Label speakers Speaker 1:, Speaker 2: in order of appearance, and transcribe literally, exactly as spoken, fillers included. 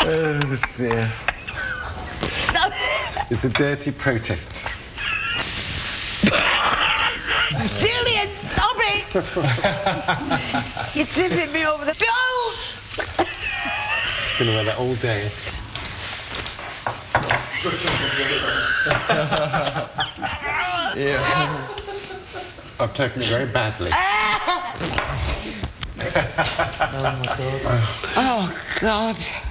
Speaker 1: Oh, dear. It's a dirty protest.
Speaker 2: Julian, stop it! You're tipping me over the stove!
Speaker 1: Gonna wear that all day. Yeah. I've taken it very badly.
Speaker 2: Oh, my God. Oh, God.